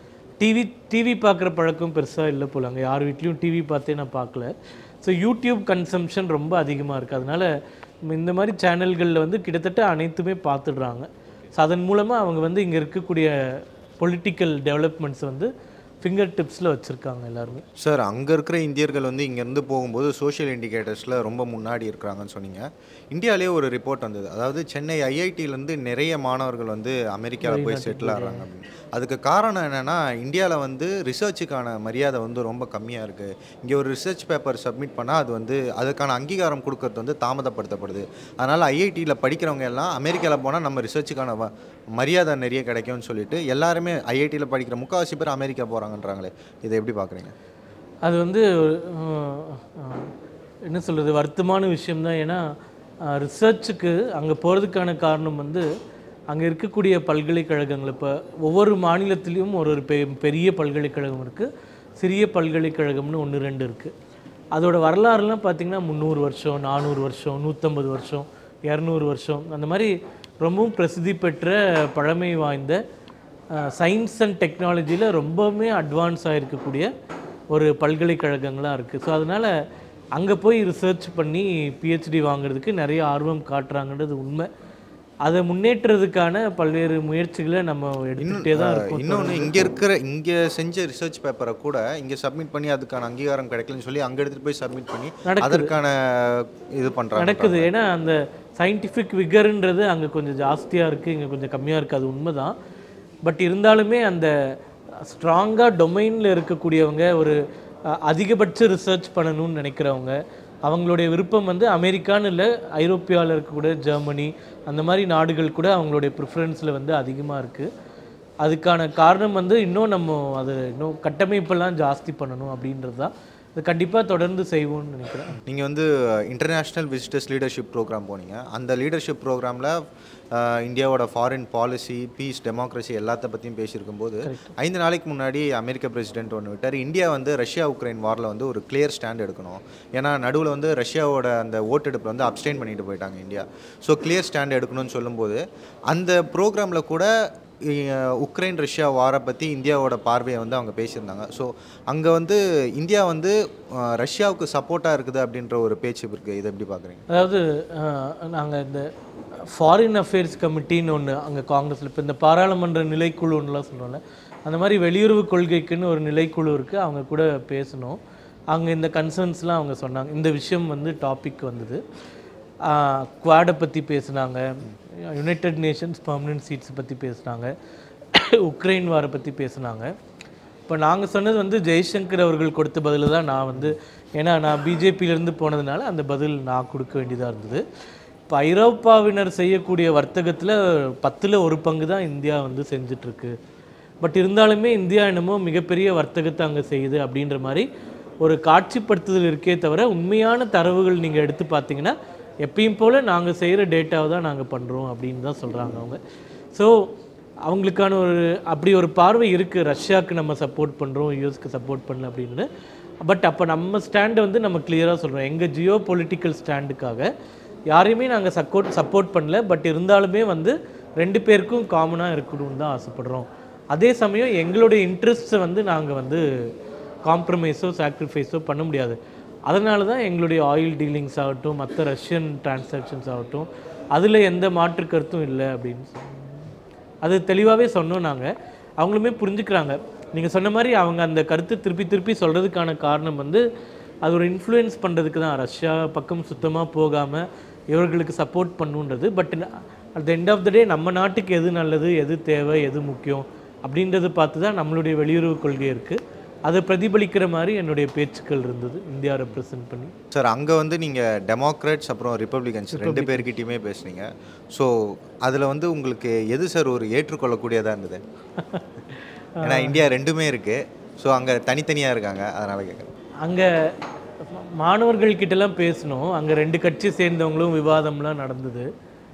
டிவி பார்க்குற பழக்கம் பெருசாக இல்லை போல். அங்கே யார் வீட்லேயும் டிவி பார்த்தே நான் பார்க்கல. ஸோ யூடியூப் கன்சம்ஷன் ரொம்ப அதிகமாக இருக்குது. அதனால் இந்த மாதிரி சேனல்களில் வந்து கிட்டத்தட்ட அனைத்துமே பார்த்துடுறாங்க. ஸோ அதன் மூலமாக அவங்க வந்து இங்கே இருக்கக்கூடிய பொலிட்டிக்கல் டெவலப்மெண்ட்ஸ் வந்து ஃபிங்கர் டிப்ஸில் வச்சுருக்காங்க எல்லாருமே. சார், அங்கே இருக்கிற இந்தியர்கள் வந்து இங்கேருந்து போகும்போது சோஷியல் இண்டிகேட்டர்ஸில் ரொம்ப முன்னாடி இருக்கிறாங்கன்னு சொன்னீங்க. இந்தியாவிலே ஒரு ரிப்போர்ட் வந்தது, அதாவது சென்னை ஐஐடியிலேருந்து நிறைய மாணவர்கள் வந்து அமெரிக்காவில் போய் செட்டில் ஆகிறாங்க அப்படின்னு. அதுக்கு காரணம் என்னென்னா, இந்தியாவில் வந்து ரிசர்ச்சுக்கான மரியாதை வந்து ரொம்ப கம்மியாக இருக்குது. இங்கே ஒரு ரிசர்ச் பேப்பர் சப்மிட் பண்ணால் அது வந்து அதுக்கான அங்கீகாரம் கொடுக்கறது வந்து தாமதப்படுத்தப்படுது. அதனால் ஐஐடியில் படிக்கிறவங்க எல்லாம் அமெரிக்காவில் போனால் நம்ம ரிசர்ச்சுக்கான மரியாதை நிறைய கிடைக்கும்னு சொல்லிட்டு எல்லாருமே ஐஐடியில் படிக்கிற முக்கால்வாசி பேர் அமெரிக்கா போகிறாங்கன்றாங்களே, இதை எப்படி பார்க்குறீங்க? அது வந்து என்ன சொல்கிறது, வருத்தமான விஷயம்தான். ஏன்னா ரிசர்ச்சுக்கு அங்கே போகிறதுக்கான காரணம் வந்து அங்கே இருக்கக்கூடிய பல்கலைக்கழகங்கள். இப்போ ஒவ்வொரு மாநிலத்திலையும் ஒரு பெரிய பல்கலைக்கழகம் இருக்குது, சிறிய பல்கலைக்கழகம்னு 1-2 இருக்குது. அதோட வரலாறுலாம் பார்த்திங்கன்னா 300 வருஷம், 400 வருஷம், 150 வருஷம், 200 வருஷம், அந்த மாதிரி ரொம்பவும் பிரசித்தி பெற்ற பழமை வாய்ந்த சயின்ஸ் அண்ட் டெக்னாலஜியில் ரொம்பவுமே அட்வான்ஸ் ஆகிருக்கக்கூடிய ஒரு பல்கலைக்கழகங்களாக இருக்குது. ஸோ அதனால் அங்கே போய் ரிசர்ச் பண்ணி பிஹெச்டி வாங்குறதுக்கு நிறைய ஆர்வம் காட்டுறாங்கன்றது உண்மை. அதை முன்னேற்றதுக்கான பல்வேறு முயற்சிகளை நம்ம எடுத்துகிட்டே தான் இருக்கோம். இன்னொன்று, இங்கே செஞ்ச ரிசர்ச் பேப்பரை கூட இங்கே சப்மிட் பண்ணி அதுக்கான அங்கீகாரம் கிடைக்கலன்னு சொல்லி அங்கே எடுத்துகிட்டு போய் சப்மிட் பண்ணி அதற்கான இது பண்ணுறாங்க, நடக்குது. ஏன்னா அந்த சயின்டிஃபிக் விகர்ன்றது அங்கே கொஞ்சம் ஜாஸ்தியாக இருக்குது, இங்கே கொஞ்சம் கம்மியாக இருக்குது, அது உண்மை தான். பட் இருந்தாலுமே அந்த ஸ்ட்ராங்காக டொமைனில் இருக்கக்கூடியவங்க, ஒரு அதிகபட்ச ரிசர்ச் பண்ணணும்னு நினைக்கிறவங்க, அவங்களுடைய விருப்பம் வந்து அமெரிக்கான்னு இல்லை, ஐரோப்பியாவில் இருக்கக்கூடிய ஜெர்மனி அந்த மாதிரி நாடுகள் கூட அவங்களுடைய ப்ரிஃபரன்ஸில் வந்து அதிகமாக இருக்குது. அதுக்கான காரணம் வந்து இன்னும் நம்ம அது இன்னும் கட்டமைப்பெல்லாம் ஜாஸ்தி பண்ணணும் அப்படின்றது தான். அது கண்டிப்பாக தொடர்ந்து செய்வோம்னு நினைக்கிறேன். நீங்கள் வந்து இன்டர்நேஷ்னல் விசிட்டர்ஸ் லீடர்ஷிப் ப்ரோக்ராம் போனீங்க. அந்த லீடர்ஷிப் ப்ரோக்ராமில் இந்தியாவோட ஃபாரின் பாலிசி, பீஸ், டெமோக்ரஸி எல்லாத்த பற்றியும் பேசியிருக்கும்போது 5 நாளைக்கு முன்னாடி அமெரிக்க பிரசிடென்ட் ஒன்று விட்டார். இந்தியா வந்து ரஷ்யா உக்ரைன் வாரில் வந்து ஒரு கிளியர் ஸ்டாண்ட் எடுக்கணும். ஏன்னா நடுவில் வந்து ரஷ்யாவோட அந்த ஓட்டெடுப்பில் வந்து அப்ஸ்டெயின் பண்ணிட்டு போயிட்டாங்க இந்தியா. ஸோ கிளியர் ஸ்டாண்ட் எடுக்கணும்னு சொல்லும்போது அந்த ப்ரோக்ராமில் கூட உக்ரைன் ரஷ்யா வாரை பற்றி இந்தியாவோட பார்வையை வந்து அவங்க பேசியிருந்தாங்க. ஸோ அங்கே வந்து இந்தியா வந்து ரஷ்யாவுக்கு சப்போர்ட்டாக இருக்குது அப்படின்ற ஒரு பேச்சு இருக்குது. இதை எப்படி பார்க்குறீங்க? அதாவது நாங்கள் இந்த ஃபாரின் அஃபேர்ஸ் கமிட்டின்னு ஒன்று அங்கே காங்கிரஸில் இப்போ இந்த பாராளுமன்ற நிலைக்குழு ஒன்றுலாம் சொல்கிறோம்ல, அந்த மாதிரி வெளியுறவு கொள்கைக்குன்னு ஒரு நிலைக்குழு இருக்குது. அவங்க கூட பேசணும். அவங்க இந்த கன்சர்ன்ஸ்லாம் அவங்க சொன்னாங்க. இந்த விஷயம் வந்து டாபிக் வந்தது. குவாடை பற்றி பேசுனாங்க, யுனைடெட் நேஷன்ஸ் பர்மனன்ட் சீட்ஸ் பற்றி பேசுனாங்க, உக்ரைன் வாரை பற்றி பேசுனாங்க. இப்போ நாங்கள் சொன்னது வந்து ஜெய்சங்கர் அவர்கள் கொடுத்த பதில் தான் நான் வந்து, ஏன்னா நான் பிஜேபியிலேருந்து போனதுனால அந்த பதில் நான் கொடுக்க வேண்டியதாக இருந்தது. இப்போ ஐரோப்பாவினர் செய்யக்கூடிய வர்த்தகத்தில் 10ல் 1 பங்கு தான் இந்தியா வந்து செஞ்சிட்ருக்கு. பட் இருந்தாலுமே இந்தியா என்னமோ மிகப்பெரிய வர்த்தகத்தை அங்கே செய்யுது அப்படின்ற மாதிரி ஒரு காட்சிப்படுத்துதல் இருக்கே தவிர உண்மையான தரவுகள் நீங்கள் எடுத்து பார்த்தீங்கன்னா எப்பயும் போல் நாங்கள் செய்கிற டேட்டாவை தான் நாங்கள் பண்ணுறோம் அப்படின்னு தான் சொல்கிறாங்க அவங்க. ஸோ அவங்களுக்கான அப்படி ஒரு பார்வை இருக்குது. ரஷ்யாவுக்கு நம்ம சப்போர்ட் பண்ணுறோம், யூஎஸ்க்கு சப்போர்ட் பண்ணல அப்படின்னு. பட் அப்போ நம்ம ஸ்டாண்டை வந்து நம்ம கிளியராக சொல்கிறோம். எங்கள் ஜியோ பொலிட்டிக்கல் ஸ்டாண்டுக்காக யாரையுமே நாங்கள் சப்போர்ட் பண்ணல. பட் இருந்தாலுமே வந்து 2 பேருக்கும் காமனாக இருக்கணும்னு தான் ஆசைப்படுறோம். அதே சமயம் எங்களுடைய இன்ட்ரெஸ்ட்டை வந்து நாங்கள் வந்து காம்ப்ரமைஸோ சாக்ரிஃபைஸோ பண்ண முடியாது. அதனால தான் எங்களுடைய ஆயில் டீலிங்ஸ் ஆகட்டும், மற்ற ரஷ்யன் டிரான்சாக்ஷன்ஸ் ஆகட்டும், அதில் எந்த மாற்று கருத்தும் இல்லை அப்படின்னு அது தெளிவாகவே சொன்னோம் நாங்கள். அவங்களுமே புரிஞ்சுக்கிறாங்க. நீங்கள் சொன்ன மாதிரி அவங்க அந்த கருத்தை திருப்பி சொல்கிறதுக்கான காரணம் வந்து அது ஒரு இன்ஃப்ளூயன்ஸ் பண்ணுறதுக்கு தான். ரஷ்யா பக்கம் சுத்தமாக போகாமல் இவர்களுக்கு சப்போர்ட் பண்ணுன்றது. But at the end of the day நம்ம நாட்டுக்கு எது நல்லது, எது தேவை, எது முக்கியம் அப்படின்றது பார்த்து தான் நம்மளுடைய வெளியுறவு கொள்கை இருக்குது. அதை பிரதிபலிக்கிற மாதிரி என்னுடைய பேச்சுக்கள் இருந்தது இந்தியா ரெப்ரசன்ட் பண்ணி. சார், அங்கே வந்து நீங்கள் டெமோக்ராட்ஸ் அப்புறம் ரிப்பப்ளிகன்ஸ் 2 பேர்கிட்டையுமே பேசுனீங்க. ஸோ அதில் வந்து உங்களுக்கு எது சார் ஒரு ஏற்றுக்கொள்ளக்கூடியதாக இருந்தது? ஏன்னா இந்தியா 2மே இருக்குது. ஸோ அங்கே தனித்தனியாக இருக்காங்க, அதனால் கேட்குறேன். அங்கே மாணவர்கள்கிட்டலாம் பேசணும். அங்கே 2 கட்சி சேர்ந்தவங்களும் விவாதம்லாம் நடந்தது.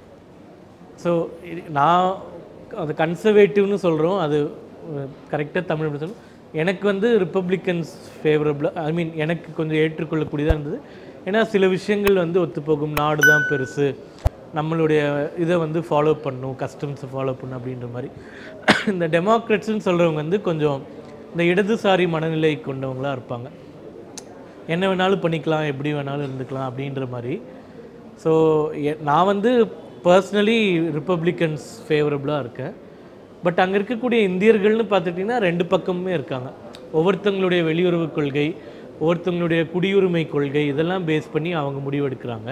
ஸோ நான் அது கன்சர்வேட்டிவ்னு சொல்கிறோம், அது கரெக்டாக தமிழ் சொல்லணும். எனக்கு வந்து ரிப்பப்ளிகன்ஸ் ஃபேவரபிளாக, ஐ மீன் எனக்கு கொஞ்சம் ஏற்றுக்கொள்ளக்கூடியதாக இருந்தது. ஏன்னா சில விஷயங்கள் வந்து ஒத்துப்போகும். நாடு தான் பெருசு, நம்மளுடைய இதை வந்து ஃபாலோ பண்ணணும், கஸ்டம்ஸை ஃபாலோ பண்ணணும் அப்படின்ற மாதிரி. இந்த டெமோக்ராட்ஸ்ன்னு சொல்கிறவங்க வந்து கொஞ்சம் இந்த இடதுசாரி மனநிலை கொண்டவங்களாக இருப்பாங்க. என்ன வேணாலும் பண்ணிக்கலாம், எப்படி வேணாலும் இருந்துக்கலாம் அப்படின்ற மாதிரி. ஸோ நான் வந்து பர்சனலி ரிப்பப்ளிகன்ஸ் ஃபேவரபுளாக இருக்கேன். பட் அங்கே இருக்கக்கூடிய இந்தியர்கள்னு பார்த்துட்டிங்கன்னா 2 பக்கமுமே இருக்காங்க. ஒவ்வொருத்தங்களுடைய வெளியுறவு கொள்கை, ஒவ்வொருத்தங்களுடைய குடியுரிமை கொள்கை, இதெல்லாம் பேஸ் பண்ணி அவங்க முடிவெடுக்கிறாங்க.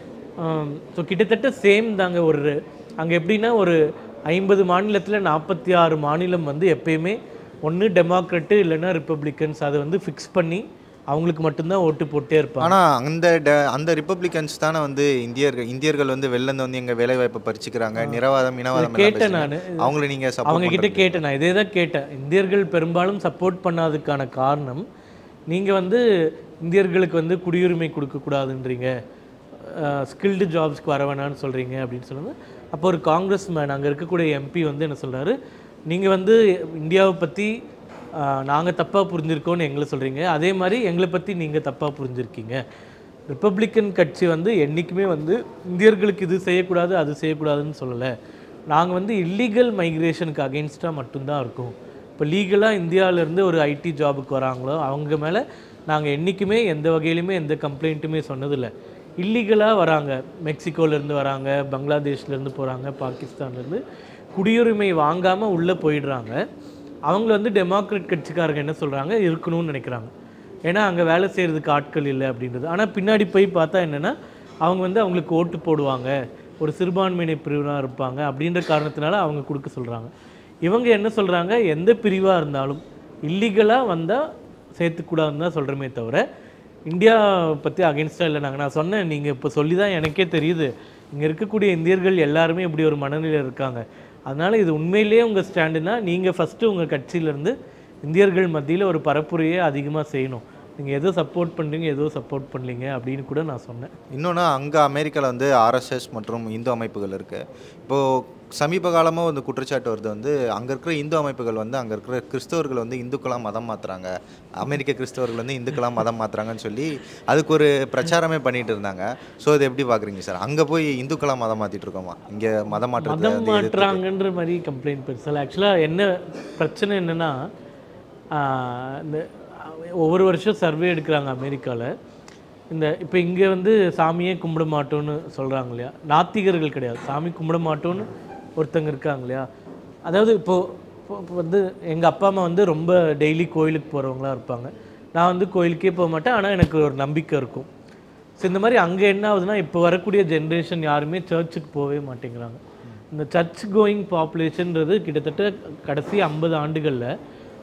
ஸோ கிட்டத்தட்ட சேம் தாங்க. அங்கே எப்படின்னா ஒரு 50 மாநிலத்தில் 46 மாநிலம் வந்து எப்பயுமே ஒன்று டெமோக்ராட்டு இல்லைன்னா ரிப்பப்ளிகன்ஸ், அதை வந்து ஃபிக்ஸ் பண்ணி அவங்களுக்கு மட்டும்தான் ஓட்டு போட்டே இருப்பாங்க. ஆனால் அந்த ரிப்பப்ளிகன்ஸ் தானே வந்து இந்தியர்கள் வந்து வெளிலேருந்து வந்து எங்கள் வேலைவாய்ப்பை பறிச்சுக்கிறாங்க, நிறவாதம் இனவாதம் கேட்டேன் நான். அவங்கள நீங்கள் அவங்க கிட்ட கேட்டேன், நான் இதே தான் கேட்டேன். இந்தியர்கள் பெரும்பாலும் சப்போர்ட் பண்ணாததுக்கான காரணம், நீங்கள் வந்து இந்தியர்களுக்கு வந்து குடியுரிமை கொடுக்கக்கூடாதுன்றீங்க, ஸ்கில்டு ஜாப்ஸ்க்கு வர வேணான்னு சொல்கிறீங்க அப்படின்னு சொல்லுங்க. அப்போ ஒரு காங்கிரஸ் மேன் அங்கே இருக்கக்கூடிய எம்பி வந்து என்ன சொல்கிறாரு, நீங்கள் வந்து இந்தியாவை பற்றி நாங்கள் தப்பாக புரிஞ்சிருக்கோன்னு எங்களை சொல்கிறீங்க, அதே மாதிரி எங்களை பற்றி நீங்கள் தப்பாக புரிஞ்சிருக்கீங்க. ரிப்பப்ளிக்கன் கட்சி வந்து என்றைக்குமே வந்து இந்தியர்களுக்கு இது செய்யக்கூடாது அது செய்யக்கூடாதுன்னு சொல்லலை. நாங்கள் வந்து இல்லீகல் மைக்ரேஷனுக்கு அகெயின்ஸ்டாக மட்டும்தான் இருக்கோம். இப்போ லீகலாக இந்தியாவிலேருந்து ஒரு ஐடி ஜாபுக்கு வராங்களோ அவங்க மேலே நாங்கள் என்றைக்குமே எந்த வகையிலுமே எந்த கம்ப்ளைண்ட்டுமே சொன்னதில்லை. இல்லீகலாக வராங்க, மெக்சிகோலேருந்து வராங்க, பங்களாதேஷ்லேருந்து போகிறாங்க, பாகிஸ்தான்லேருந்து குடியுரிமை வாங்காமல் உள்ளே போயிடுறாங்க. அவங்க வந்து டெமோக்ராட் கட்சிக்காரங்க என்ன சொல்கிறாங்க, இருக்கணும்னு நினைக்கிறாங்க. ஏன்னா அங்கே வேலை செய்கிறதுக்கு ஆட்கள் இல்லை அப்படின்றது. ஆனால் பின்னாடி போய் பார்த்தா என்னென்னா அவங்க வந்து அவங்களுக்கு ஓட்டு போடுவாங்க, ஒரு சிறுபான்மையினை பிரிவினாக இருப்பாங்க அப்படின்ற காரணத்தினால அவங்க கொடுக்க சொல்கிறாங்க. இவங்க என்ன சொல்கிறாங்க, எந்த பிரிவாக இருந்தாலும் இல்லீகலாக வந்தால் சேர்த்துக்கூடாதுன்னு தான் சொல்கிறோமே தவிர இந்தியா பற்றி அகென்ஸ்டாக இல்லை. நான் சொன்னேன், நீங்கள் இப்போ சொல்லி தான் எனக்கே தெரியுது இங்கே இருக்கக்கூடிய இந்தியர்கள் எல்லாருமே இப்படி ஒரு மனநிலையில் இருக்காங்க. அதனால் இது உண்மையிலேயே உங்கள் ஸ்டாண்டுனா நீங்கள் ஃபஸ்ட்டு உங்கள் கட்சியிலேருந்து இந்தியர்கள் மத்தியில் ஒரு பரப்புரையை அதிகமாக செய்யணும். நீங்கள் எதோ சப்போர்ட் பண்ணுறீங்க எதோ சப்போர்ட் பண்ணலீங்க அப்படின்னு கூட நான் சொன்னேன். இன்னொன்று அங்கே அமெரிக்காவில் வந்து ஆர்எஸ்எஸ் மற்றும் இந்து அமைப்புகள் இருக்குது. இப்போது சமீப காலமாக வந்து குற்றச்சாட்டு வருது வந்து அங்கே இருக்கிற இந்து அமைப்புகள் வந்து அங்கே இருக்கிற கிறிஸ்தவர்கள் வந்து இந்துக்களாக மதம் மாற்றுறாங்க, அமெரிக்க கிறிஸ்தவர்கள் வந்து இந்துக்களாக மதம் மாற்றுறாங்கன்னு சொல்லி அதுக்கு ஒரு பிரச்சாரமே பண்ணிட்டு இருந்தாங்க. ஸோ இதை எப்படி பார்க்குறீங்க சார்? அங்கே போய் இந்துக்களாக மதம் மாற்றிட்டு இருக்கோமா? இங்கே மதம் மாற்றுறாங்கன்ற மாதிரி கம்ப்ளைண்ட் பெருசாக. ஆக்சுவலாக என்ன பிரச்சனை என்னென்னா, இந்த ஒவ்வொரு வருஷம் சர்வே எடுக்கிறாங்க அமெரிக்காவில். இப்போ இங்கே வந்து சாமியே கும்பிட மாட்டோன்னு சொல்கிறாங்க இல்லையா, நாத்திகர்கள் கிடையாது, சாமி கும்பிட மாட்டோன்னு ஒருத்தங்க இருக்காங்க இல்லையா. அதாவது இப்போது வந்து எங்கள் அப்பா அம்மா வந்து ரொம்ப டெய்லி கோயிலுக்கு போகிறவங்களாம் இருப்பாங்க. நான் வந்து கோயிலுக்கே போக மாட்டேன், ஆனால் எனக்கு ஒரு நம்பிக்கை இருக்கும். ஸோ இந்த மாதிரி அங்கே என்ன ஆகுதுன்னா, இப்போ வரக்கூடிய ஜென்ரேஷன் யாருமே சர்ச்சுக்கு போகவே மாட்டேங்கிறாங்க. இந்த சர்ச் கோயிங் பாப்புலேஷன்றது கிட்டத்தட்ட கடைசி 50 ஆண்டுகளில்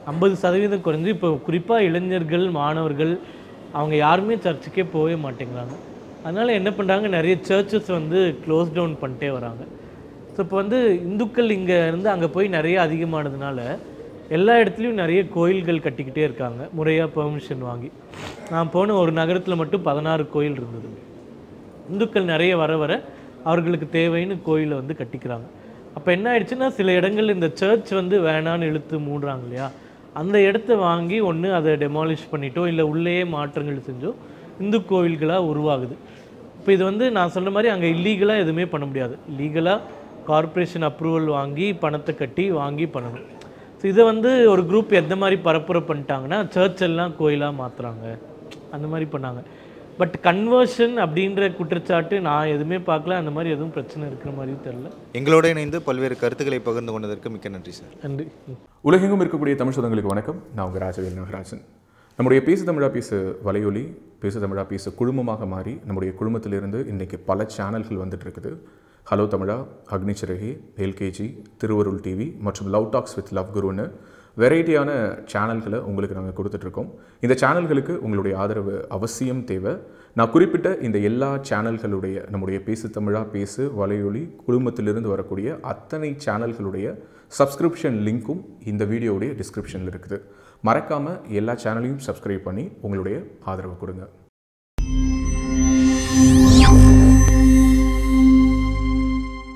50% குறைஞ்சி இப்போ குறிப்பாக இளைஞர்கள் மாணவர்கள் அவங்க யாருமே சர்ச்சுக்கே போகவே மாட்டேங்கிறாங்க. அதனால் என்ன பண்ணுறாங்க, நிறைய சர்ச்சஸ் வந்து க்ளோஸ் டவுன் பண்ணிட்டே வராங்க. ஸோ இப்போ வந்து இந்துக்கள் இங்கே இருந்து அங்கே போய் நிறைய அதிகமானதுனால எல்லா இடத்துலையும் நிறைய கோயில்கள் கட்டிக்கிட்டே இருக்காங்க முறையாக பெர்மிஷன் வாங்கி. நான் போன ஒரு நகரத்தில் மட்டும் 16 கோயில் இருந்தது. இந்துக்கள் நிறைய வர வர அவர்களுக்கு தேவைன்னு கோயிலை வந்து கட்டிக்கிறாங்க. அப்போ என்ன ஆயிடுச்சுன்னா, சில இடங்கள் இந்த சர்ச் வந்து வேணான்னு இழுத்து மூடுறாங்க இல்லையா, அந்த இடத்த வாங்கி ஒன்று அதை டெமாலிஷ் பண்ணிட்டோ இல்லை உள்ளேயே மாற்றங்கள் செஞ்சோ இந்து கோவில்களாக உருவாகுது. இப்போ இது வந்து நான் சொன்ன மாதிரி அங்கே இல்லீகலாக எதுவுமே பண்ண முடியாது. லீகலாக கார்ப்பரேஷன் அப்ரூவல் வாங்கி பணத்தை கட்டி வாங்கி பண்ணணும். ஸோ இதை வந்து ஒரு குரூப் எந்த மாதிரி பரப்புரை பண்ணிட்டாங்கன்னா, சர்ச் எல்லாம் கோயிலாக மாற்றுறாங்க அந்த மாதிரி பண்ணாங்க. பட் கன்வர்ஷன் அப்படின்ற குற்றச்சாட்டு நான் எதுவுமே பார்க்கல. அந்த மாதிரி எதுவும் பிரச்சனை இருக்கிற மாதிரியும் தெரியல. எங்களோட இணைந்து பல்வேறு கருத்துக்களை பகிர்ந்து கொண்டதற்கு மிக்க நன்றி சார். நன்றி. உலகெங்கும் இருக்கக்கூடிய தமிழ் சொந்தங்களுக்கு வணக்கம். நான் உங்கள் ராஜவேல் நாகராஜன். நம்முடைய பேசு தமிழா பேசு வலையொலி பேசு தமிழா பேசு குழுமமாக மாறி நம்முடைய குழுமத்திலிருந்து இன்றைக்கி பல சேனல்கள் வந்துட்டு இருக்குது. Hello Tamizha, Agnichiragi, LKG, Thiruvarul TV மற்றும் லவ் டாக்ஸ் வித் லவ் குருன்னு வெரைட்டியான சேனல்களை உங்களுக்கு நாங்கள் கொடுத்துட்ருக்கோம். இந்த சேனல்களுக்கு உங்களுடைய ஆதரவு அவசியம் தேவை. நான் குறிப்பிட்ட இந்த எல்லா சேனல்களுடைய நம்முடைய பேசு தமிழா பேசு வலையொலி குழுமத்திலிருந்து வரக்கூடிய அத்தனை சேனல்களுடைய சப்ஸ்கிரிப்ஷன் லிங்க்கும் இந்த வீடியோவுடைய டிஸ்கிரிப்ஷனில் இருக்குது. மறக்காமல் எல்லா சேனலையும் சப்ஸ்கிரைப் பண்ணி உங்களுடைய ஆதரவு கொடுங்க.